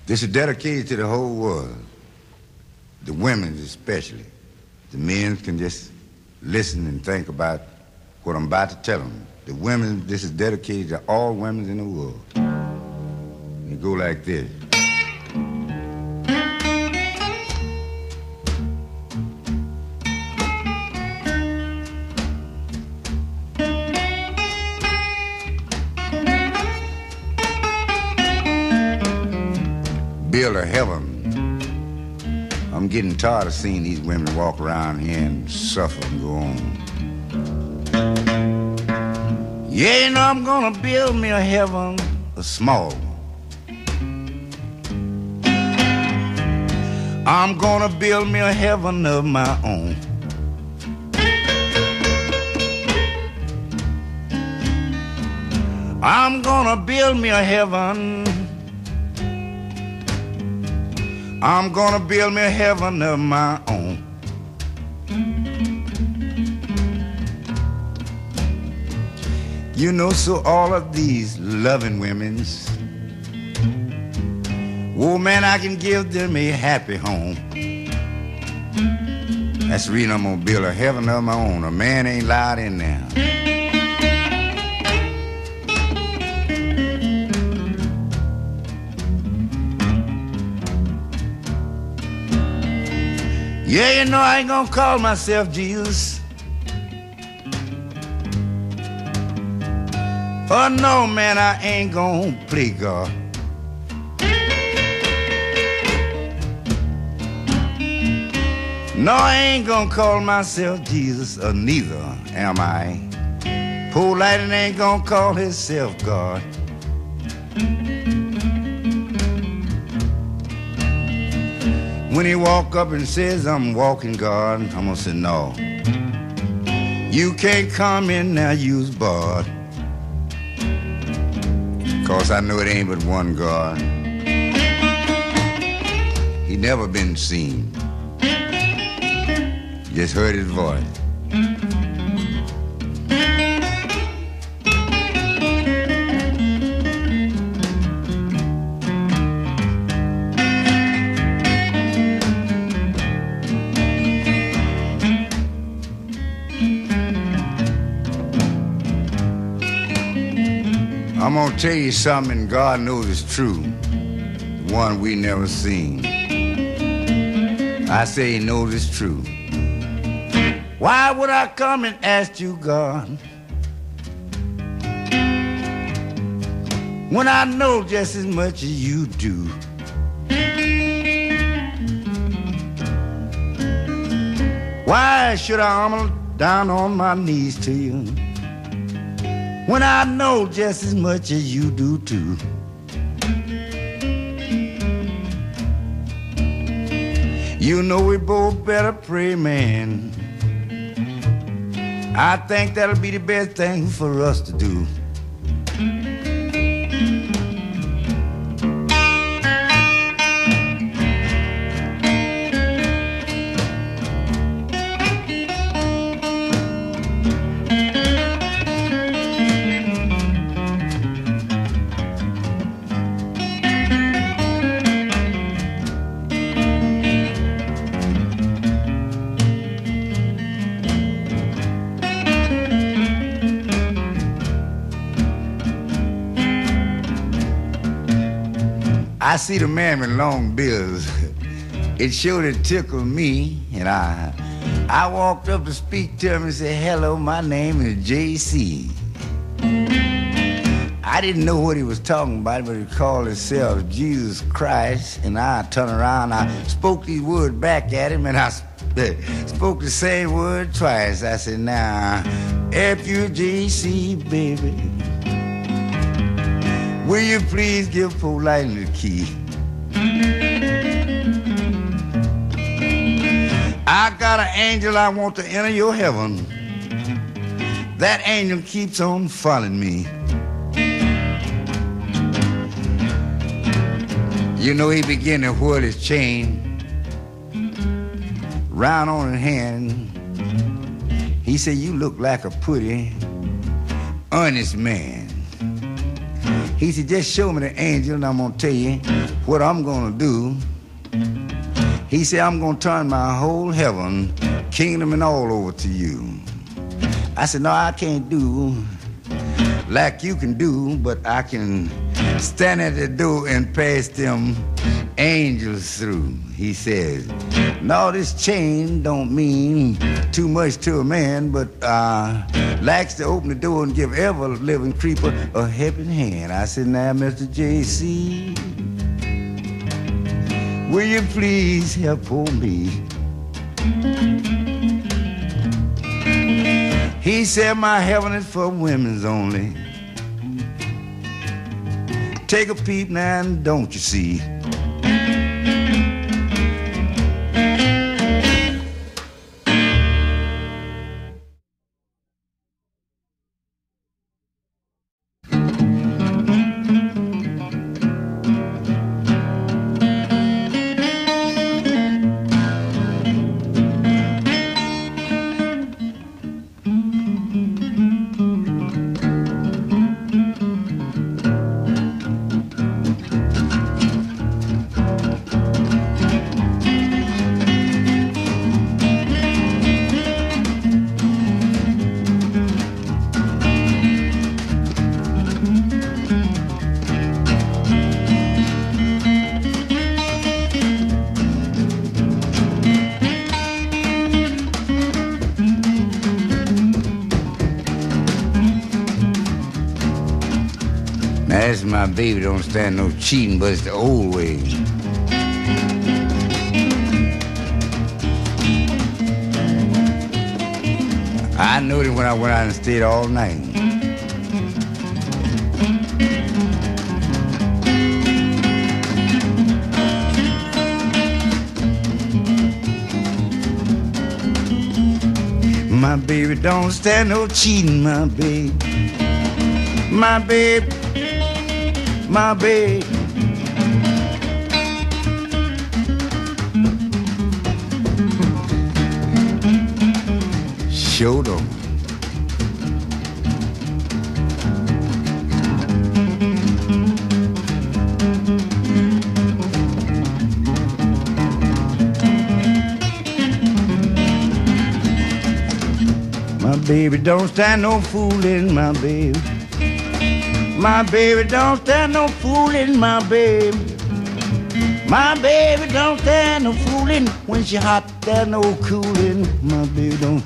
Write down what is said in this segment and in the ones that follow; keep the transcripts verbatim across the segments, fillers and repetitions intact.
This is dedicated to the whole world, the women especially. The men can just listen and think about what I'm about to tell them. The women, this is dedicated to all women in the world. It go like this. Build a heaven. I'm getting tired of seeing these women walk around here and suffer and go on. Yeah, you know I'm gonna build me a heaven, a small one. I'm gonna build me a heaven of my own. I'm gonna build me a heaven. I'm gonna build me a heaven of my own. You know, so all of these loving women's, oh man, I can give them a happy home. That's the reason I'm gonna build a heaven of my own. A man ain't allowed in there. Yeah, you know I ain't gonna call myself Jesus. Oh no, man, I ain't gonna play God. No, I ain't gonna call myself Jesus, or neither am I. Poor Lightning ain't gonna call himself God. When he walk up and says, I'm walking God, I'm gonna say, no. You can't come in now, you's barred. Cause I know it ain't but one God. He never been seen. Just heard his voice. I'm gonna tell you something God knows is true, one we never seen. I say he knows it's true. Why would I come and ask you, God, when I know just as much as you do? Why should I humble down on my knees to you when I know just as much as you do too? You know we both better pray, man. I think that'll be the best thing for us to do. I see the man with long bills. It sure did tickle me, and I I walked up to speak to him and said, hello, my name is J C. I didn't know what he was talking about, but he called himself Jesus Christ, and I turned around, I spoke these words back at him, and I spoke the same word twice. I said, now, F U J C, baby, will you please give poor Lightning the key? I got an angel I want to enter your heaven. That angel keeps on following me. You know he began to whirl his chain round on his hand. He said, you look like a pretty, honest man. He said, just show me the angel and I'm gonna tell you what I'm gonna do. He said, I'm gonna turn my whole heaven, kingdom and all over to you. I said, no, I can't do like you can do, but I can stand at the door and pass them angels through. He says, no, this chain don't mean too much to a man, but uh, likes to open the door and give every living creeper a helping hand. I said, now, Mister J C, will you please help for me? He said, my heaven is for women's only. Take a peep now and don't you see? That's my baby, don't stand no cheating, but it's the old way. I noticed when I went out and stayed all night. My baby don't stand no cheating, my baby. My baby. My babe. Sure don't. My baby don't stand no fooling, my baby. My baby don't stand no fooling, my baby. My baby don't stand no fooling. When she hot, there's no cooling. My baby don't.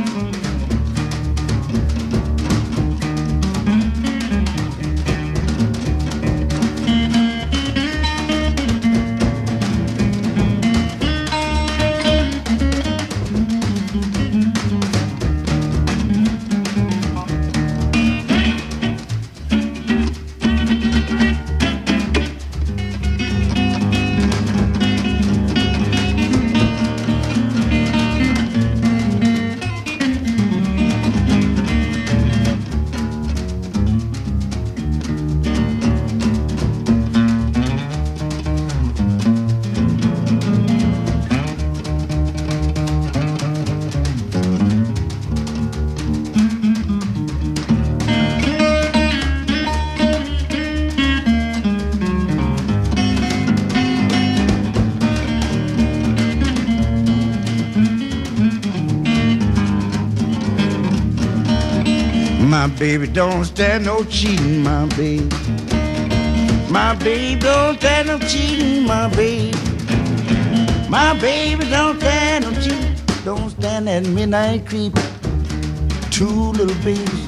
My baby don't stand no cheating, my baby. My baby don't stand no cheating, my baby. My baby don't stand no cheating. Don't stand that midnight creep. Two little babies.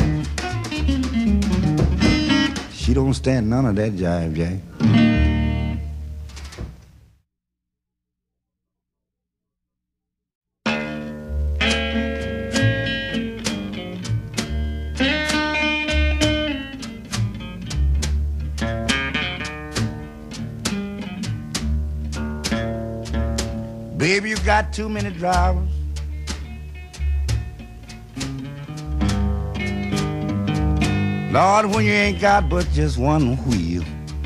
She don't stand none of that jive, Jack. Baby, you got too many drivers. Lord, when you ain't got but just one wheel.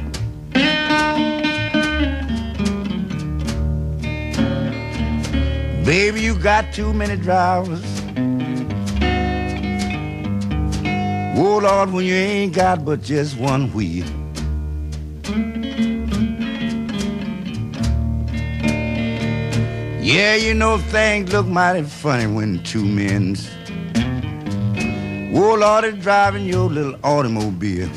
Baby, you got too many drivers. Oh, Lord, when you ain't got but just one wheel. Yeah, you know things look mighty funny when two men's. Oh, Lord, is driving your little automobile.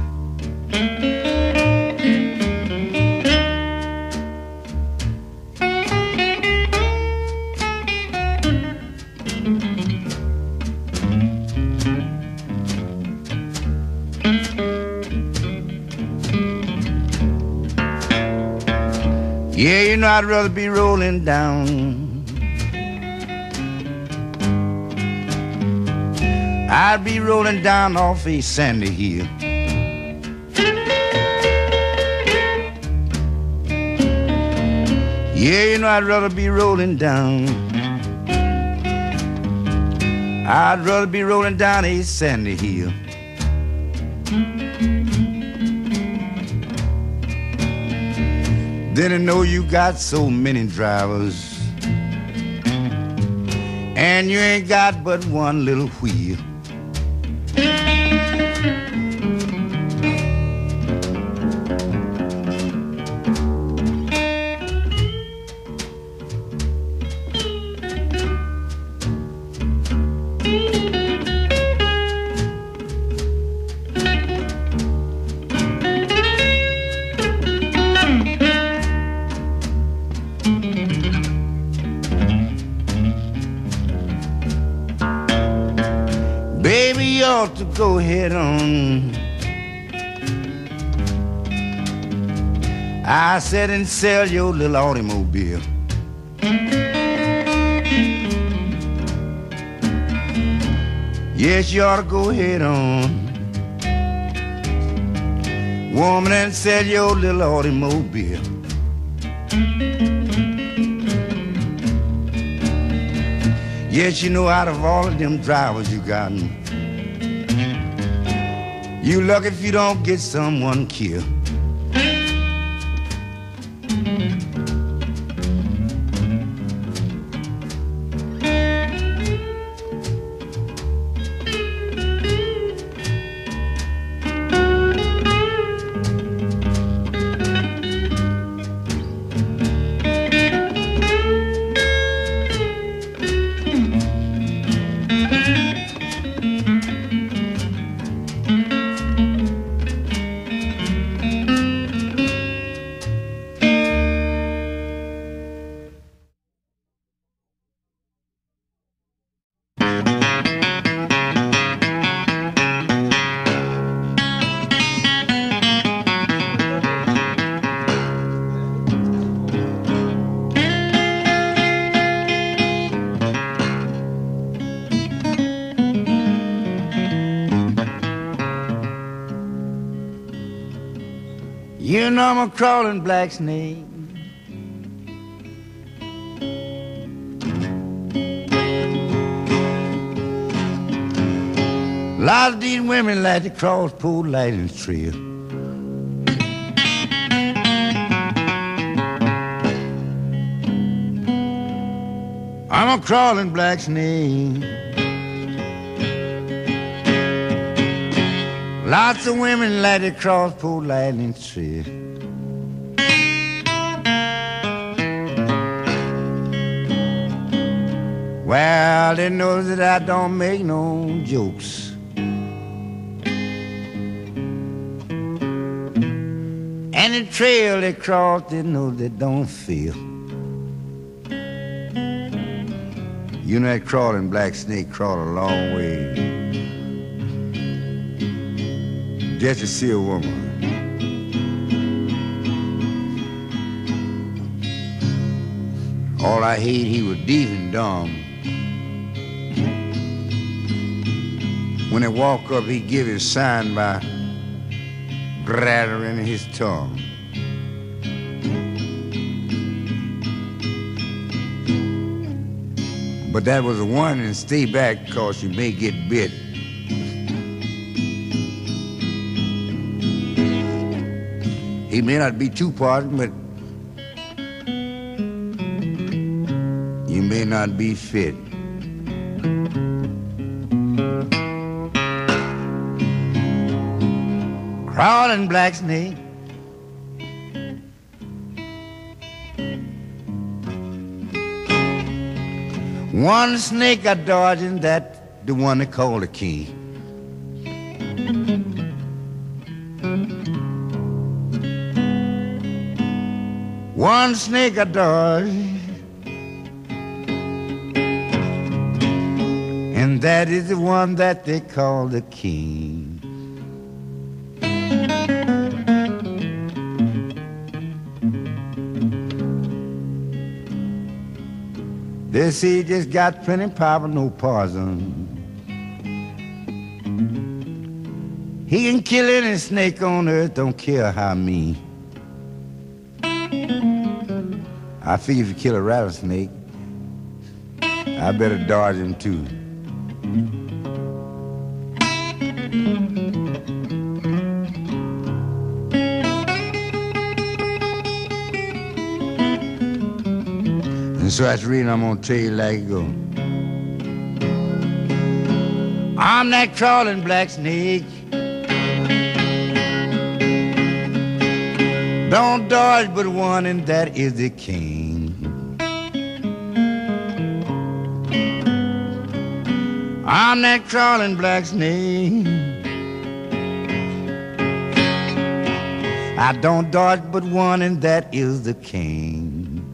Yeah, you know I'd rather be rolling down. I'd be rolling down off a sandy hill. Yeah, you know I'd rather be rolling down. I'd rather be rolling down a sandy hill. Then I know you got so many drivers, and you ain't got but one little wheel. Baby, you ought to go ahead on. I said, and sell your little automobile. Yes, you ought to go ahead on, woman, and sell your little automobile. Yes, you know, out of all of them drivers you got, you lucky if you don't get someone killed. You know I'm a crawling black snake. A lot of these women like to cross Pole Lightning Trail. I'm a crawling black snake. Lots of women like to cross Pole Lightning Trail. Well, they know that I don't make no jokes. And the trail they cross, they know they don't feel. You know that crawling black snake crawled a long way just to see a woman. All I hate, he was deaf and dumb. When he walk up, he give his sign by rattling his tongue. But that was a warning, stay back, cause you may get bit. He may not be too pardoned, but you may not be fit. crawling black snake. One snake I dodging, that the one they call the king. One snake I dodge, and that is the one that they call the king. They say he just got plenty power, no poison. He can kill any snake on earth, don't care how mean. I figure if you kill a rattlesnake, I better dodge him too. And so that's the reason I'm gonna tell you like it goes. I'm that crawling black snake. Don't dodge but one, and that is the king. I'm that crawling black snake. I don't dodge but one, and that is the king.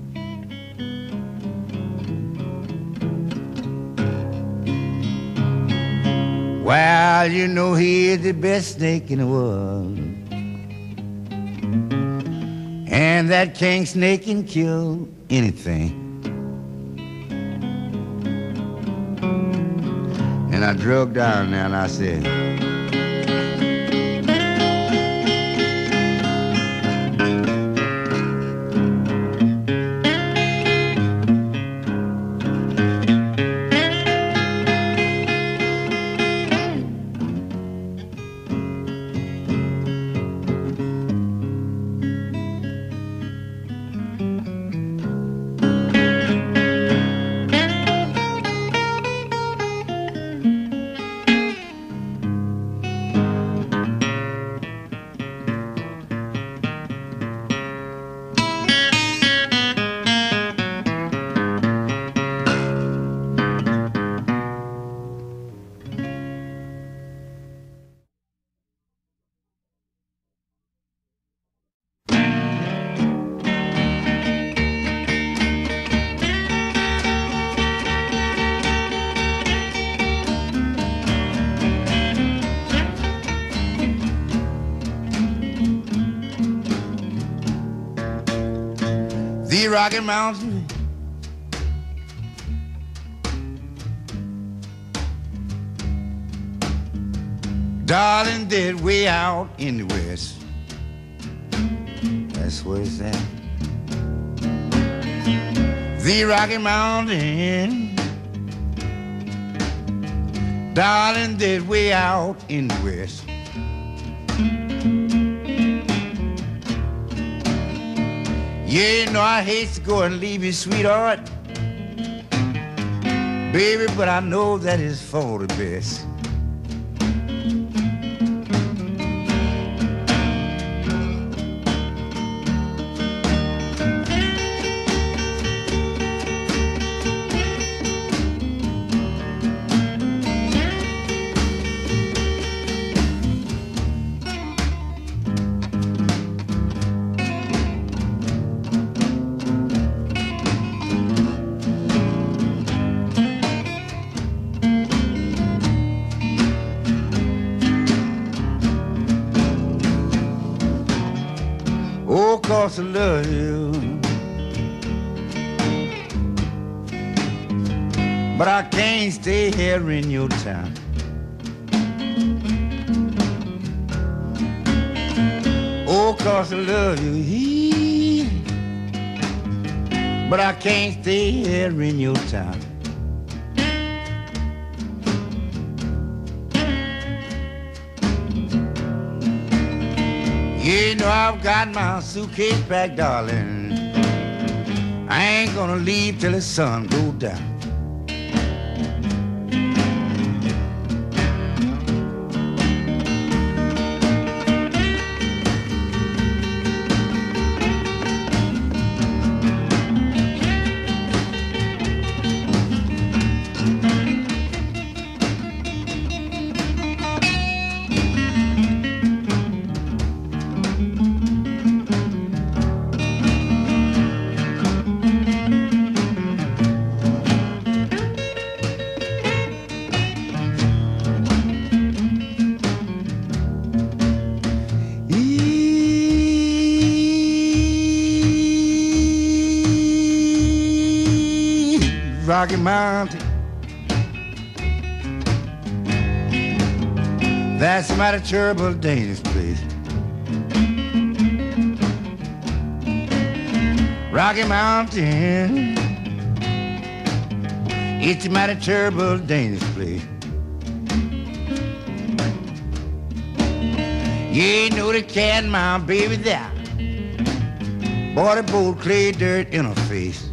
Well, you know he is the best snake in the world. And that king snake can kill anything. And I drug down there and I said, the Rocky Mountain, darling, they're way out in the west. That's where it's at. The Rocky Mountain, darling, they're way out in the west. Yeah, you know I hate to go and leave you, sweetheart, baby, but I know that is for the best. Oh, 'cause I love you, but I can't stay here in your town. Oh, 'cause I love you, but I can't stay here in your town. You know I've got my suitcase packed, darling. I ain't gonna leave till the sun goes down. Rocky Mountain. That's a mighty terrible, dangerous place. Rocky Mountain, it's a mighty terrible, dangerous place. You ain't know the cat, my baby, there. Boy, the bold clay dirt in her face.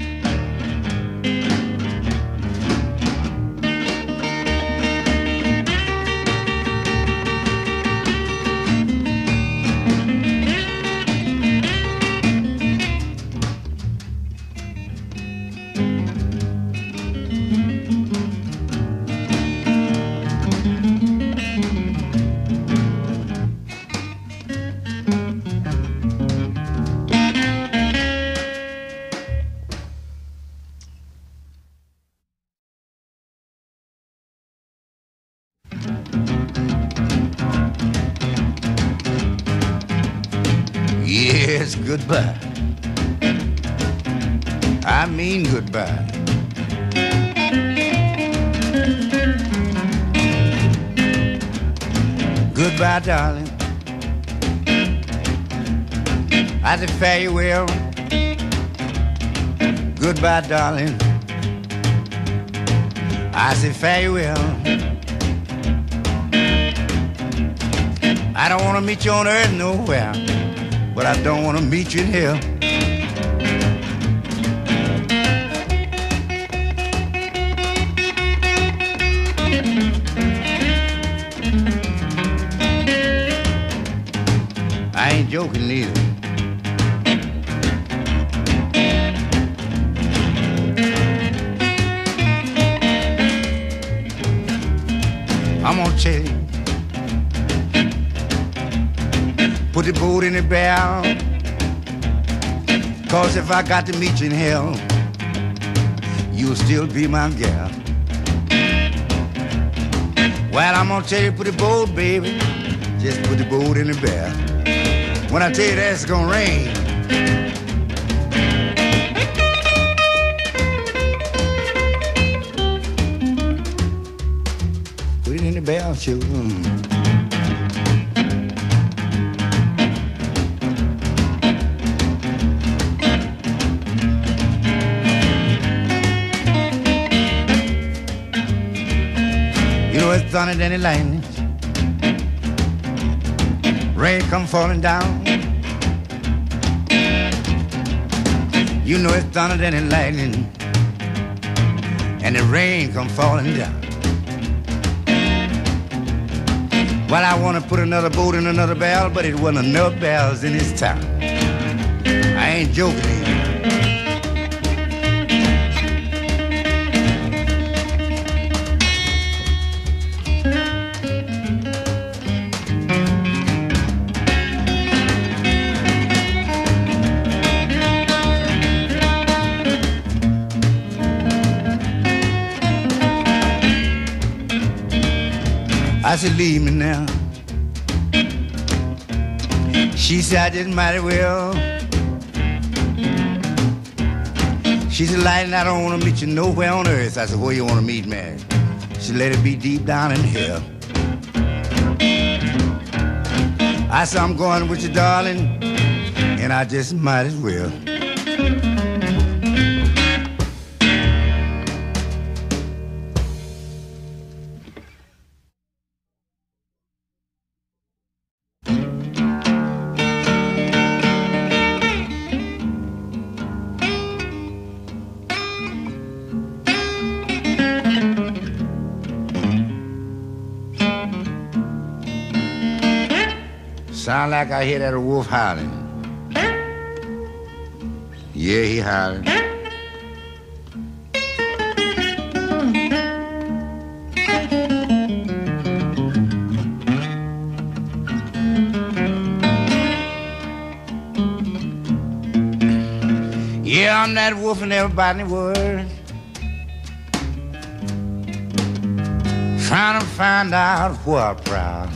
Yes, goodbye. I mean goodbye. Goodbye, darling. I said farewell. Goodbye, darling. I said farewell. I don't want to meet you on earth nowhere, but I don't want to meet you in hell. I ain't joking neither. I'm gonna tell you, put the boat in the barrel, 'cause if I got to meet you in hell, you'll still be my gal. Well, I'm gonna tell you, put the boat, baby, just put the boat in the barrel. When I tell you that it's gonna rain, put it in the barrel, too. Mm. You know it's thunder than the lightning, rain come falling down. You know it's thunder than the lightning, and the rain come falling down. Well, I want to put another boat in another barrel, but it wasn't enough barrels in this town. I ain't joking. I said, leave me now. She said, I did mighty well. She said, Lightning, I don't want to meet you nowhere on earth. I said, where you want to meet me? She said, let it be deep down in hell. I said, I'm going with you, darling, and I just might as well. Sound like I hear that wolf howling. Yeah, he howling. Yeah, I'm that wolf and everybody in the world, trying to find out who I'm proud.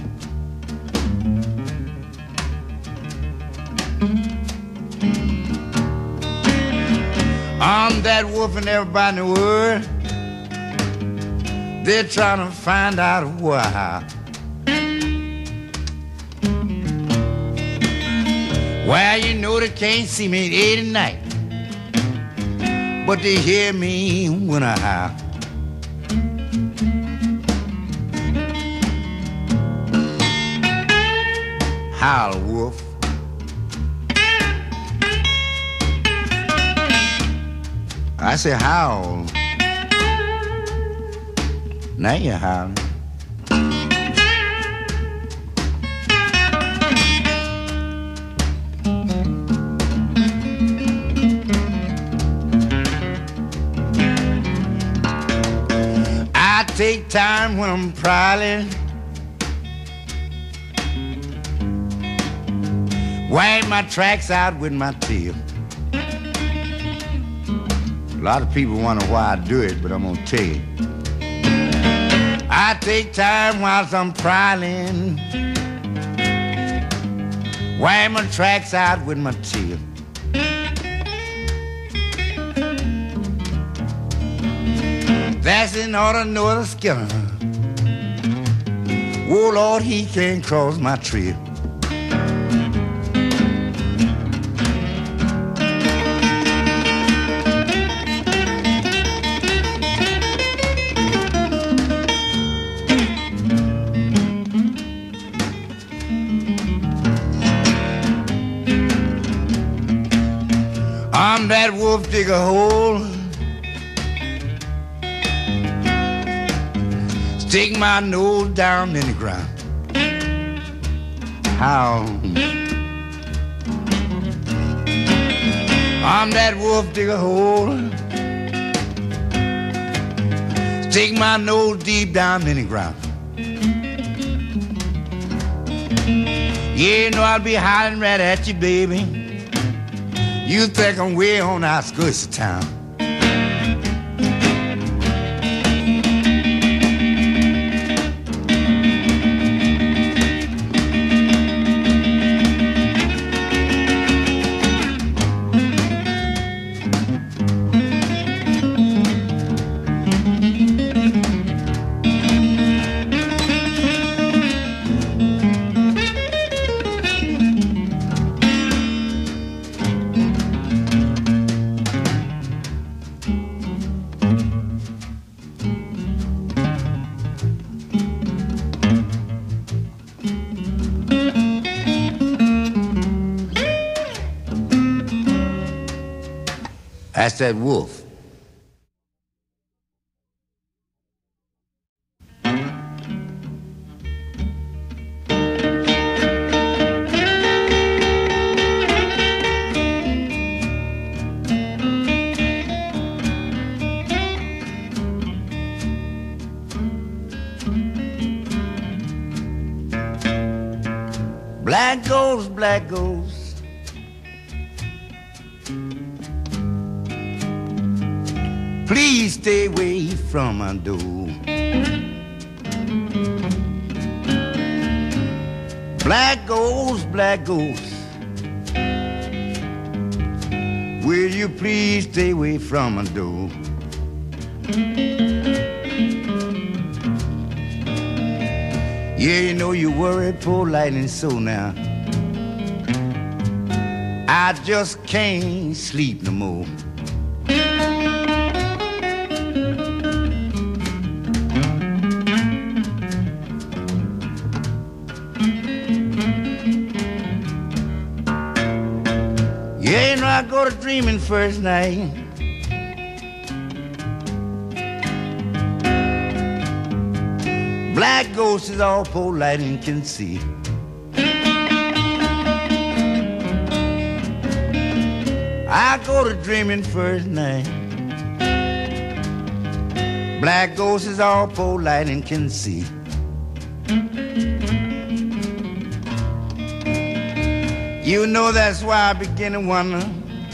I'm I'm that wolf and everybody in the world, they're trying to find out why. Well, you know they can't see me at eight at night, but they hear me when I howl. Howl, wolf. I say howl. Now you're howling. I take time when I'm prowling, wipe my tracks out with my tail. A lot of people wonder why I do it, but I'm gonna tell you. I take time whilst I'm prowling, wipe my tracks out with my tail. That's in order to know the Skinner. Oh Lord, he can't cross my trail. I'm that wolf dig a hole, stick my nose down in the ground. How? I'm that wolf dig a hole, stick my nose deep down in the ground. Yeah, you know I'll be hollering right at you, baby. You think I'm way on the outskirts of town. That's that wolf. Black ghost, black ghost, please stay away from my door. Black ghost, black ghost, will you please stay away from my door? Yeah, you know you worry poor lightning so now. I just can't sleep no more. Yeah, you know I go to dreaming first night. Black ghost is all poor lightning can see. I go to dreaming first night. Black ghost is all poor lightning can see. You know that's why I begin to wonder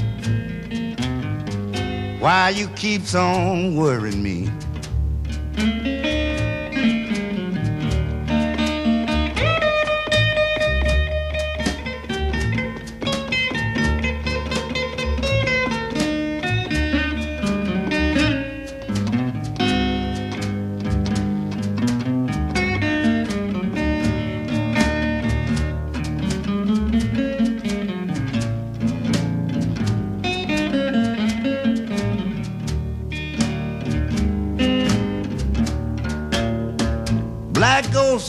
why you keeps on worrying me.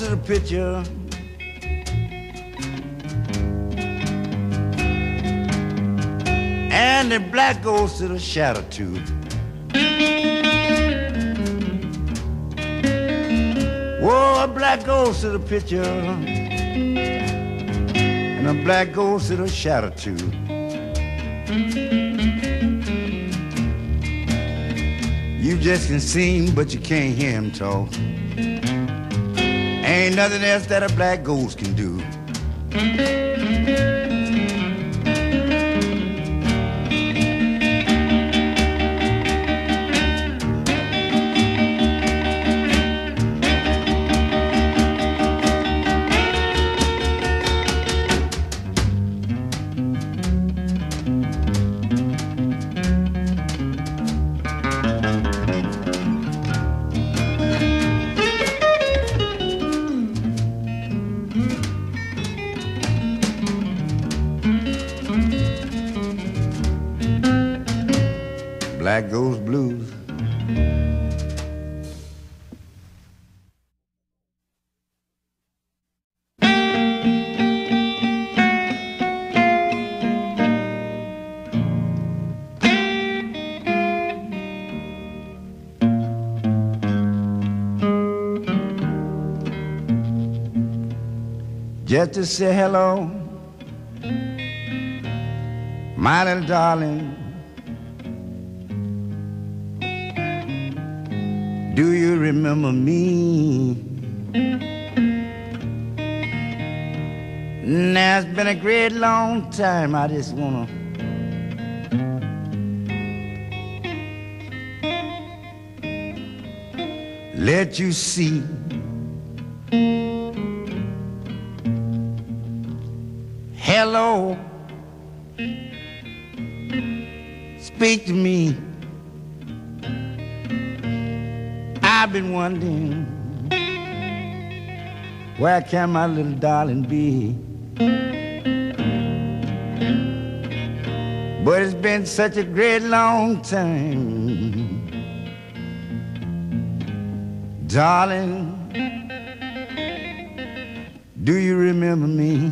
to the picture, and the black goes to the shadow too. Whoa, black goes to the picture, and the black goes to the shadow too. You just can see him, but you can't hear him talk. Ain't nothing else that a black ghost can do. Black Ghost Blues. Just to say hello, my little darling. Do you remember me? Now it's been a great long time. I just wanna let you see hello, speak to me. I've been wondering, where can my little darling be? But it's been such a great long time. Darling, do you remember me?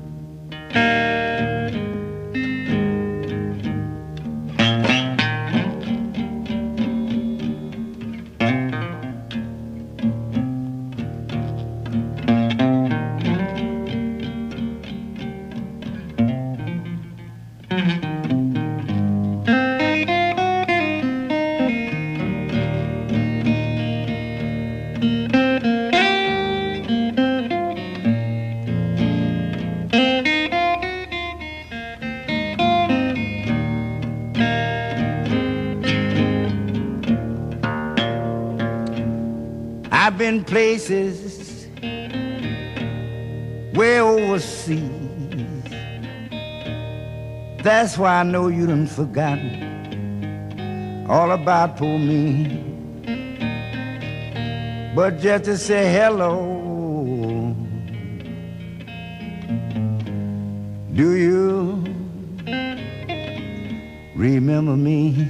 I've been places way overseas. That's why I know you done forgotten all about poor me. But just to say hello, do you remember me?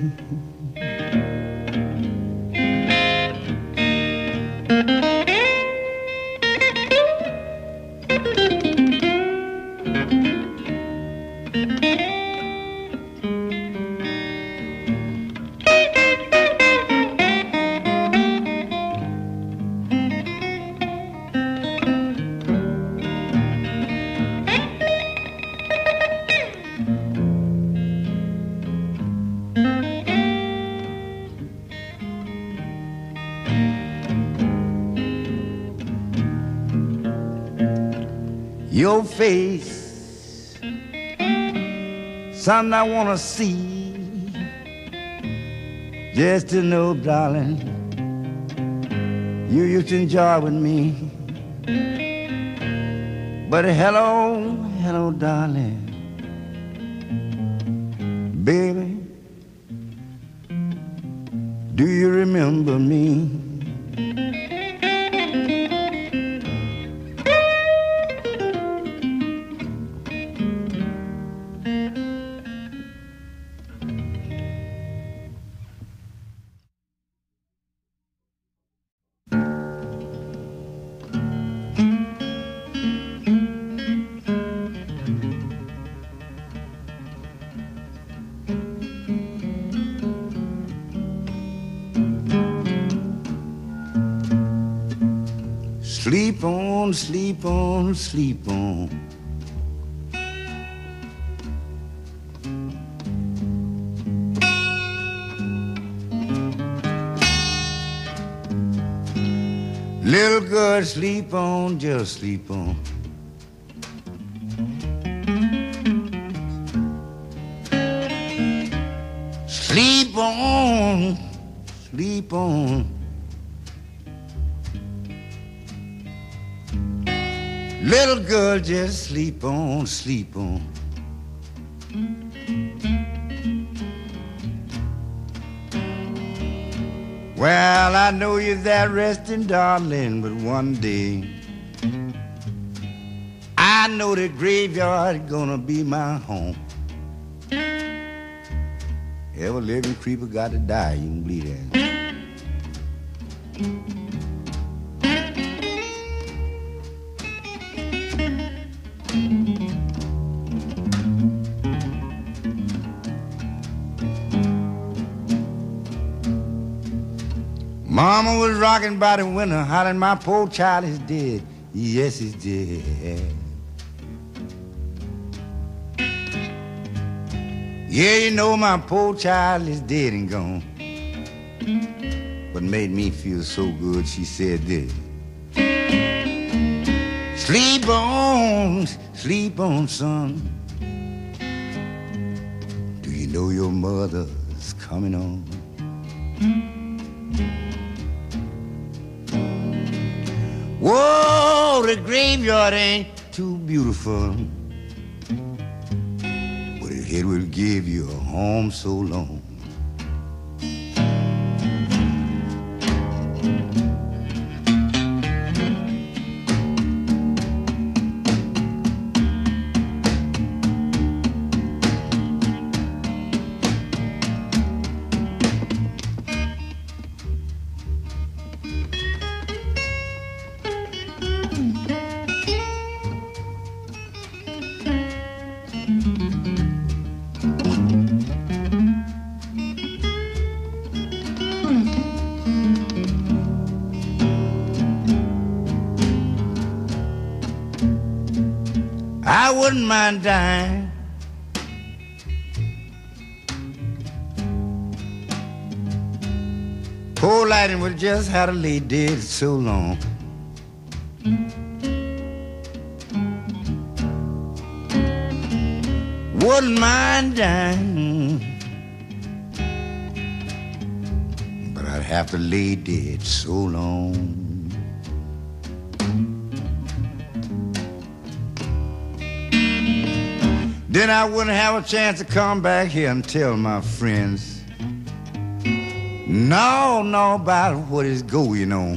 Your face, something I wanna see, just to know, darling, you used to enjoy with me. But hello, hello, darling, baby, do you remember me? Sleep on, sleep on, sleep on. Little girl, sleep on, just sleep on. Sleep on, sleep on. Little girl, just sleep on, sleep on. Well, I know you're there resting, darling, but one day I know the graveyard gonna be my home. Every living creeper got to die, you can believe that. Mama was rocking by the window, hollering, my poor child is dead. Yes, he's dead. Yeah, you know my poor child is dead and gone. What made me feel so good, she said this. Sleep on, sleep on, son. Do you know your mother's coming on? Whoa, the graveyard ain't too beautiful, but it will give you a home so long. I wouldn't mind dying. Poor Lightning would just had to lay dead so long. Wouldn't mind dying, but I'd have to lay dead so long. Then I wouldn't have a chance to come back here and tell my friends no, no about what is going on.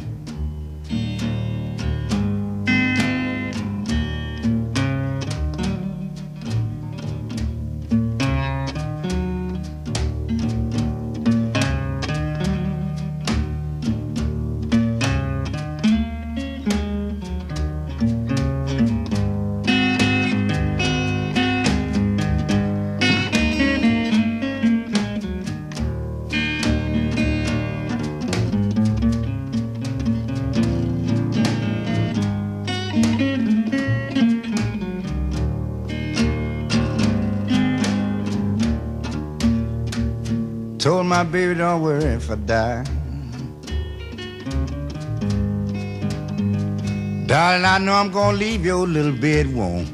Told my baby, don't worry if I die. Darling, I know I'm gonna leave your little bed warm.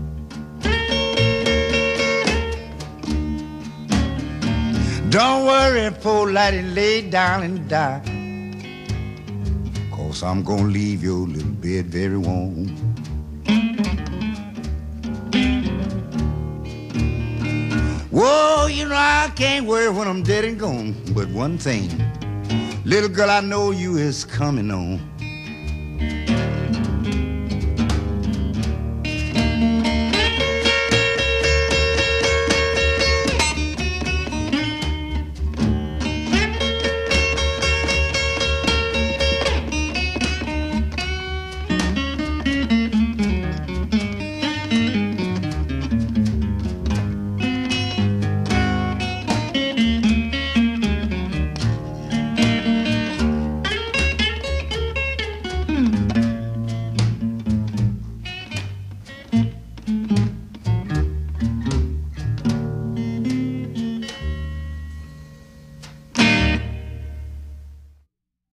Don't worry, poor Lightning, lay down and die. Cause I'm gonna leave your little bed very warm. Whoa, you know I can't worry when I'm dead and gone. But one thing, little girl, I know you is coming on.